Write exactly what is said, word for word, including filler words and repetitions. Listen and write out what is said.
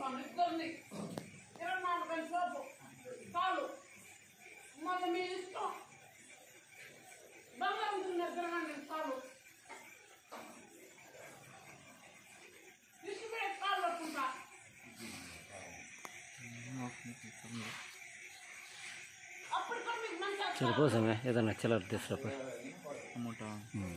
ఇస్తుంది ఇరవై నాలుగు గంటల లోపు చాలు మళ్ళీ మీ ఇష్టం భగవంతుని నిద్రగానే చాలు తీసుకుపోయే కాళ్ళు పట్టుకుంటా అప్పటికప్పుడు మీకు మంచి చలిపోసామే ఏదన్నా చిల్లర తీసుకురా అమౌంట్